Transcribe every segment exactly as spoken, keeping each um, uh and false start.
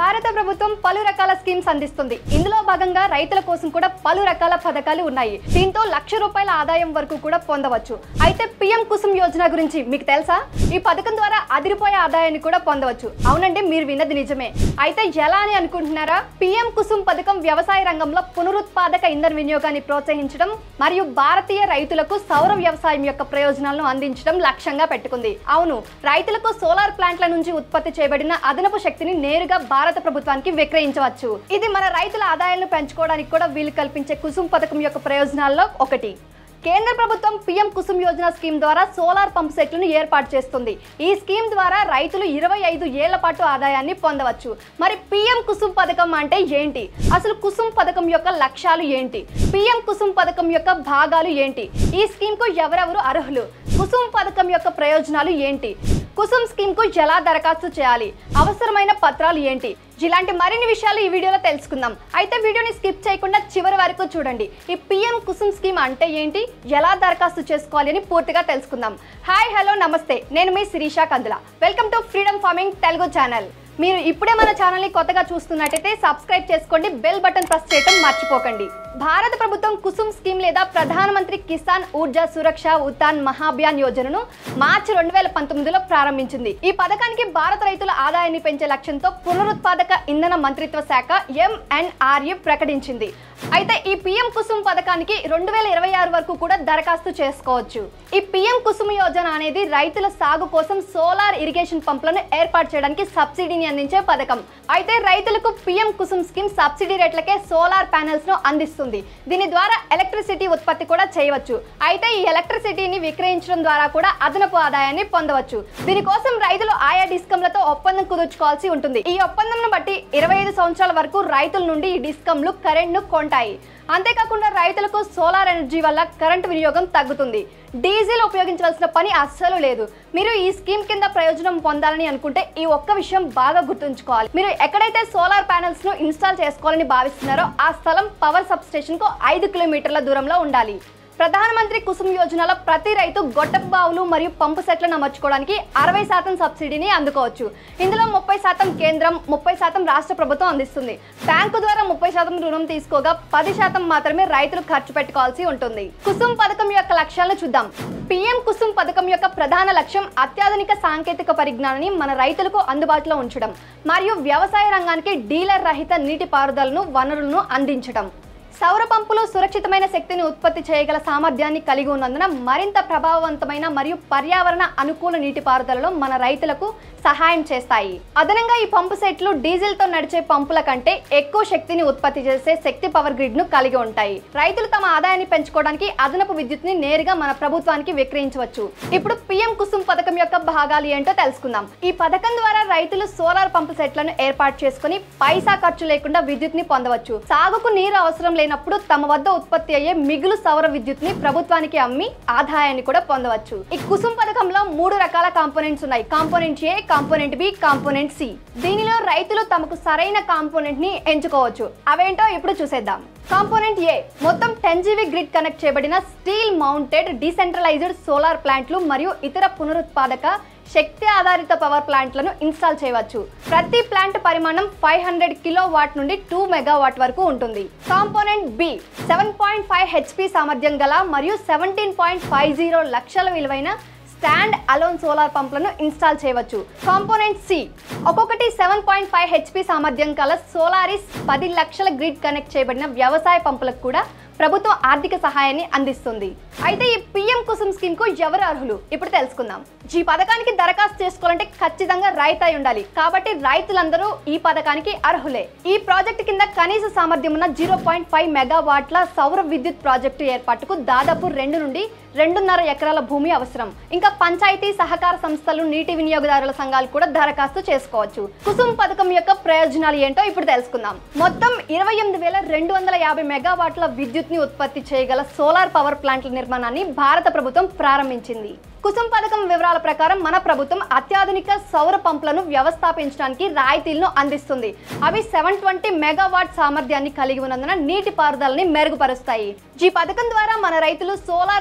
భారత ప్రభుత్వం పలు రకాల స్కీమ్స్ అందిస్తుంది. ఇందులో భాగంగా రైతుల కోసం కూడా పలు రకాల పథకాలు ఉన్నాయి. దీంతో లక్ష రూపాయల ఆదాయం వరకు కూడా పొందవచ్చు. అయితే పీఎం కుసుమ్ యోజన గురించి మీకు తెలుసా? ఈ పథకం ద్వారా అదిరిపోయే ఆదాయాన్ని కూడా పొందవచ్చు. అవునండి, మీరు విన్నది నిజమే. అయితే ఎలా అని అనుకుంటున్నారా? పీఎం కుసుమ్ పథకం వ్యవసాయ రంగంలో పునరుత్పాదక ఇంధన వినియోగాన్ని ప్రోత్సహించడం మరియు భారతీయ రైతులకు సౌర వ్యవసాయం యొక్క ప్రయోజనాలను అందించడం లక్ష్యంగా పెట్టుకుంది. అవును, రైతులకు సోలార్ ప్లాంట్ల నుంచి ఉత్పత్తి చేయబడిన అదనపు శక్తిని నేరుగా భారత ప్రభుత్వానికి విక్రయించవచ్చు. ఇది మన రైతుల ఆదాయాలను పెంచుకోవడానికి కూడా వీలు కల్పించే కుసుమ్ పథకం యొక్క ప్రయోజనాల్లో ఒకటి. కేంద్ర ప్రభుత్వం పీఎం కుసుమ్ యోజన స్కీమ్ ద్వారా సోలార్ పంప్ సెట్లను ఏర్పాటు చేస్తుంది. ఈ స్కీమ్ ద్వారా రైతులు ఇరవై ఐదు ఏళ్ల పాటు ఆదాయాన్ని పొందవచ్చు. మరి పీఎం కుసుమ్ పథకం అంటే ఏంటి? అసలు కుసుమ్ పథకం యొక్క లక్ష్యాలు ఏంటి? పీఎం కుసుమ్ పథకం యొక్క భాగాలు ఏంటి? ఈ స్కీమ్ కు ఎవరెవరు అర్హులు? కుసుమ్ పథకం యొక్క ప్రయోజనాలు ఏంటి? కుసుమ్ స్కీమ్ కు ఎలా దరఖాస్తు చేయాలి? అవసరమైన పత్రాలు ఏంటి? ఇలాంటి మరిన్ని విషయాలు ఈ వీడియోలో తెలుసుకుందాం. అయితే వీడియోని స్కిప్ చేయకుండా చివరి వరకు చూడండి. ఈ పీఎం కుసుమ్ స్కీమ్ అంటే ఏంటి, ఎలా దరఖాస్తు చేసుకోవాలి అని పూర్తిగా తెలుసుకుందాం. హాయ్, హలో, నమస్తే. నేను మీ Sirisha Kandula. Welcome to Freedom Farming Telugu channel. మీరు ఇప్పుడే మన ఛానల్ని కొత్తగా చూస్తున్నట్టయితే సబ్స్క్రైబ్ చేసుకోండి, బెల్ బటన్ ప్రెస్ చేయడం మర్చిపోకండి. భారత ప్రభుత్వం కుసుమ్ స్కీమ్ లేదా ప్రధానమంత్రి కిసాన్ ఊర్జా సురక్ష ఉత్థాన్ మహాభియాన్ యోజనను మార్చి రెండు వేల పంతొమ్మిదిలో ప్రారంభించింది. ఈ పథకానికి భారత రైతుల ఆదాయాన్ని పెంచే లక్ష్యంతో పునరుత్పాదక ఇంధన మంత్రిత్వ శాఖ ఎంఎన్ఆర్ఈ ప్రకటించింది. అయితే ఈ పీఎం కుసుమ్ పథకానికి రెండు వేల ఇరవై ఆరు వరకు కూడా దరఖాస్తు చేసుకోవచ్చు. ఈ పీఎం కుసుమ్ యోజన అనేది రైతుల సాగు కోసం సోలార్ ఇరిగేషన్ పంపులను ఏర్పాటు చేయడానికి సబ్సిడీని అందించే పథకం. అయితే రైతులకు పీఎం కుసుమ్ స్కీమ్ సబ్సిడీ రేట్లకే సోలార్ ప్యానెల్స్ ను అందిస్తుంది. దీని ద్వారా ఎలక్ట్రిసిటీ ఉత్పత్తి కూడా చేయవచ్చు. అయితే ఈ ఎలక్ట్రిసిటీని విక్రయించడం ద్వారా కూడా అదనపు ఆదాయాన్ని పొందవచ్చు. దీనికోసం రైతులు ఆయా డిస్కంలతో ఒప్పందం కుదుర్చుకోవాల్సి ఉంటుంది. ఈ ఒప్పందంను బట్టి ఇరవై ఐదు సంవత్సరాల వరకు రైతుల నుండి ఈ డిస్కంలు కరెంట్ ను కొంటాయి. అంతేకాకుండా రైతులకు సోలార్ ఎనర్జీ వల్ల కరెంటు వినియోగం తగ్గుతుంది. డీజిల్ ఉపయోగించవలసిన పని అస్సలు లేదు. మీరు ఈ స్కీమ్ కింద ప్రయోజనం పొందాలని అనుకుంటే ఈ ఒక్క విషయం బాగా గుర్తుంచుకోవాలి. మీరు ఎక్కడైతే సోలార్ ప్యానెల్స్ ను ఇన్స్టాల్ చేసుకోవాలని భావిస్తున్నారో ఆ స్థలం పవర్ సబ్ స్టేషన్ కు ఐదు కిలోమీటర్ల దూరంలో ఉండాలి. ప్రధానమంత్రి కుసుమ్ యోజనలో ప్రతి రైతు గొట్టపు బావులు మరియు పంపు సెట్లను అమర్చుకోవడానికి అరవై శాతం సబ్సిడీని అందుకోవచ్చు. ఇందులో ముప్పై శాతం కేంద్రం, ముప్పై శాతం రాష్ట్ర ప్రభుత్వం అందిస్తుంది. బ్యాంకు ద్వారా ముప్పై శాతం రుణం తీసుకోగా పది శాతం మాత్రమే రైతులు ఖర్చు పెట్టుకోవాల్సి ఉంటుంది. కుసుమ్ పథకం యొక్క లక్ష్యాలను చూద్దాం. పీఎం కుసుమ్ పథకం యొక్క ప్రధాన లక్ష్యం అత్యాధునిక సాంకేతిక పరిజ్ఞానాన్ని మన రైతులకు అందుబాటులో ఉంచడం మరియు వ్యవసాయ రంగానికి డీలర్ రహిత నీటి పారుదలను వనరులను అందించడం. సౌర పంపులు సురక్షితమైన శక్తిని ఉత్పత్తి చేయగల సామర్థ్యాన్ని కలిగి ఉన్నందున మరింత ప్రభావవంతమైన మరియు పర్యావరణ అనుకూల నీటిపారుదలలో మన రైతులకు సహాయం చేస్తాయి. అదనంగా ఈ పంపు సెట్లు డీజిల్ తో నడిచే పంపుల కంటే ఎక్కువ శక్తిని ఉత్పత్తి చేసే శక్తి పవర్ గ్రిడ్ ను కలిగి ఉంటాయి. రైతులు తమ ఆదాయాన్ని పెంచుకోవడానికి అదనపు విద్యుత్ ని నేరుగా మన ప్రభుత్వానికి విక్రయించవచ్చు. ఇప్పుడు పీఎం కుసుమ్ పథకం యొక్క భాగాలు ఏంటో తెలుసుకుందాం. ఈ పథకం ద్వారా రైతులు సోలార్ పంపు సెట్లను ఏర్పాటు చేసుకుని పైసా ఖర్చు లేకుండా విద్యుత్ ని పొందవచ్చు. సాగుకు నీరు అవసరం లేనప్పుడు తమ వద్ద ఉత్పత్తి అయ్యే మిగులు సౌర విద్యుత్ ని ప్రభుత్వానికి అమ్మి ఆదాయాన్ని కూడా పొందవచ్చు. ఈ కుసుమ్ పథకంలో మూడు రకాల కాంపోనెంట్స్ ఉన్నాయి. Component A, component B, component C. దీనిలో రైతులు తమకు సరైన కాంపోనెంట్ ని ఎంచుకోవచ్చు. అవేంటో ఇప్పుడు చూసేద్దాం. కాంపోనెంట్ ఏ మొత్తం టెన్ జీబీ గ్రిడ్ కనెక్ట్ చేయబడిన స్టీల్ మౌంటెడ్ డీసెంట్రలైజ్డ్ సోలార్ ప్లాంట్లు మరియు ఇతర పునరుత్పాదక శక్తి ఆధారిత పవర్ ప్లాంట్లను ఇన్స్టాల్ చేయవచ్చు. ప్రతి ప్లాంట్ పరిమాణం ఫైవ్ హండ్రెడ్ కిలో వాట్ నుండి టూ మెగావాట్ వరకు ఉంటుంది. Component B seven point five HP సామర్థ్యం గల మరియు సెవెంటీన్ పాయింట్ ఫైవ్ జీరో లక్షల విలువైన స్టాండ్ అలోన్ సోలార్ పంపులను ఇన్స్టాల్ చేయవచ్చు. కాంపోనెంట్ సి ఒక్కొక్కటి సెవెన్ పాయింట్ ఫైవ్ హెచ్పి సామర్థ్యం గల సోలారిస్ పది లక్షల గ్రిడ్ కనెక్ట్ చేయబడిన వ్యవసాయ పంపులకు కూడా ప్రభుత్వం ఆర్థిక సహాయాన్ని అందిస్తుంది. అయితే ఈ పీఎం కుసుమ్ స్కీమ్ కు ఎవరు అర్హులు ఇప్పుడు తెలుసుకుందాం. ఈ పథకానికి దరఖాస్తు చేసుకోవాలంటే ఖచ్చితంగా రైతు అయి ఉండాలి. కాబట్టి రైతులందరూ ఈ పథకానికి అర్హులే. ఈ ప్రాజెక్టు కింద కనీస సామర్థ్యం ఉన్న జీరో పాయింట్ ఫైవ్ మెగావాట్ల సౌర విద్యుత్ ప్రాజెక్టు ఏర్పాటుకు దాదాపు రెండు నుండి రెండున్నర ఎకరాల భూమి అవసరం. ఇంకా పంచాయతీ సహకార సంస్థలు, నీటి వినియోగదారుల సంఘాలు కూడా దరఖాస్తు చేసుకోవచ్చు. కుసుమ్ పథకం యొక్క ప్రయోజనాలు ఏంటో ఇప్పుడు తెలుసుకుందాం. మొత్తం ఇరవై ఎనిమిది వేల రెండు వందల యాభై మెగావాట్ల విద్యుత్ ని ఉత్పత్తి చేయగల సోలార్ పవర్ ప్లాంట్ల నిర్మాణాన్ని భారత ప్రభుత్వం ప్రారంభించింది. కుసుమ్ పథకం వివరాల ప్రకారం మన ప్రభుత్వం అత్యాధునిక సౌర పంపులను వ్యవస్థాపించడానికి రాయితీలను అందిస్తుంది. అవి సెవెన్ ట్వంటీ మెగావాట్ సామర్థ్యాన్ని కలిగి ఉన్నందున నీటి పారుదలని మెరుగుపరుస్తాయి. ఈ పథకం ద్వారా మన రైతులు సోలార్ ప్లాంట్ల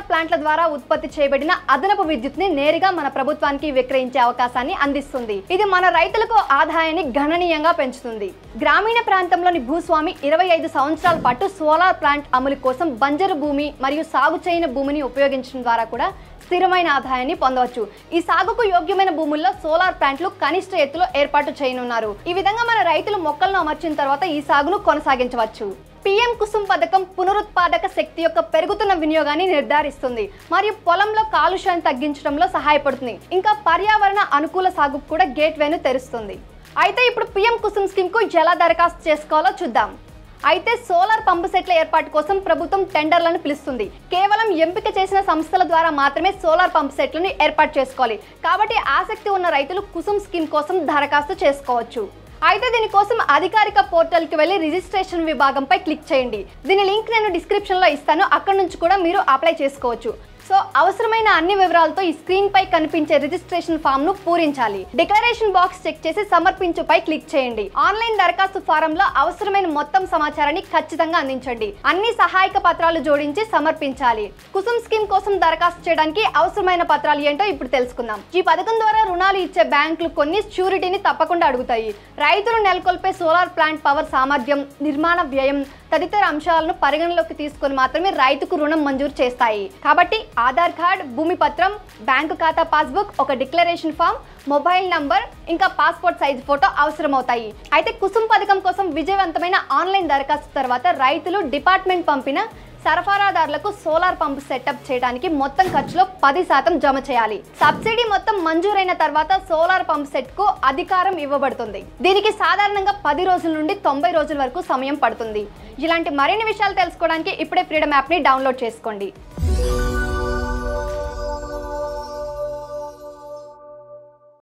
ద్వారా ఉత్పత్తి చేయబడిన అదనపు విద్యుత్ ని నేరుగా మన ప్రభుత్వానికి విక్రయించే అవకాశాన్ని అందిస్తుంది. ఇది మన రైతులకు ఆదాయాన్ని గణనీయంగా పెంచుతుంది. గ్రామీణ ప్రాంతంలోని భూస్వామి ఇరవై ఐదు సంవత్సరాల పాటు సోలార్ ప్లాంట్ అమలు కోసం బంజరు భూమి మరియు సాగు చేయని భూమిని ఉపయోగించడం ద్వారా కూడా స్థిరమైన ఆదాయాన్ని పొందవచ్చు. ఈ సాగుకు యోగ్యమైన భూముల్లో సోలార్ ప్లాంట్లు కనిష్ట ఎత్తులో ఏర్పాటు చేయనున్నారు. ఈ విధంగా మన రైతులు మొక్కలను అమర్చిన తర్వాత ఈ సాగును కొనసాగించవచ్చు. పీఎం కుసుమ్ పథకం పునరుత్పాదక శక్తి యొక్క పెరుగుతున్న వినియోగాన్ని నిర్ధారిస్తుంది మరియు పొలంలో కాలుష్యాన్ని తగ్గించడంలో సహాయపడుతుంది. ఇంకా పర్యావరణ అనుకూల సాగుకు కూడా గేట్వేను తెరుస్తుంది. అయితే ఇప్పుడు పీఎం కుసుమ్ స్కీమ్ కు ఎలా దరఖాస్తు చేసుకోవాలో చూద్దాం. అయితే సోలార్ పంపు సెట్ల ఏర్పాటు కోసం ప్రభుత్వం టెండర్లను పిలుస్తుంది. కేవలం ఎంపిక చేసిన సంస్థల ద్వారా మాత్రమే సోలార్ పంపు సెట్లను ఏర్పాటు చేసుకోవాలి. కాబట్టి ఆసక్తి ఉన్న రైతులు కుసుమ్ స్కీమ్ కోసం దరఖాస్తు చేసుకోవచ్చు. అయితే దీనికోసం అధికారిక పోర్టల్కి వెళ్ళి రిజిస్ట్రేషన్ విభాగంపై క్లిక్ చేయండి. దీని లింక్ నేను డిస్క్రిప్షన్లో ఇస్తాను. అక్కడ నుంచి కూడా మీరు అప్లై చేసుకోవచ్చు. సో అవసరమైన అన్ని వివరాలతో ఈ స్క్రీన్ పై కనిపించే రిజిస్ట్రేషన్ ఫామ్ ను పూరించాలి. డిక్లరేషన్ బాక్స్ చెక్ చేసి సమర్పించు పై క్లిక్ చేయండి. ఆన్లైన్ దరఖాస్తు ఫారం లో అవసరమైన మొత్తం సమాచారాన్ని ఖచ్చితంగా అందించండి. అన్ని సహాయక పత్రాలు జోడించి సమర్పించాలి. కుసుమ్ స్కీమ్ కోసం దరఖాస్తు చేయడానికి అవసరమైన పత్రాలు ఏంటో ఇప్పుడు తెలుసుకుందాం. ఈ పథకం ద్వారా రుణాలు ఇచ్చే బ్యాంకులు కొన్ని ష్యూరిటీని తప్పకుండా అడుగుతాయి. రైతులు నెలకొల్పే సోలార్ ప్లాంట్ పవర్ సామర్థ్యం, నిర్మాణ వ్యయం తదితర అంశాలను పరిగణలోకి తీసుకొని మాత్రమే రైతుకు రుణం మంజూరు చేస్తాయి. కాబట్టి ఆధార్ కార్డ్, భూమి పత్రం, బ్యాంకు ఖాతా పాస్బుక్, ఒక డిక్లరేషన్ ఫామ్, మొబైల్ నంబర్ ఇంకా పాస్పోర్ట్ సైజ్ ఫోటో అవసరమవుతాయి. అయితే కుసుమ్ పథకం కోసం విజయవంతమైన ఆన్లైన్ దరఖాస్తు తర్వాత రైతులు డిపార్ట్మెంట్ పంపిన సరఫరాదారులకు సోలార్ పంపు సెటప్ చేయడానికి మొత్తం ఖర్చులో పది శాతం జమ చేయాలి. సబ్సిడీ మొత్తం మంజూరైన తర్వాత సోలార్ పంప్ సెట్ కు అధికారం ఇవ్వబడుతుంది. దీనికి సాధారణంగా పది రోజుల నుండి తొంభై రోజుల వరకు సమయం పడుతుంది. ఇలాంటి మరిన్ని విషయాలు తెలుసుకోవడానికి ఇప్పుడే ఫ్రీడమ్ యాప్ ని డౌన్లోడ్ చేసుకోండి.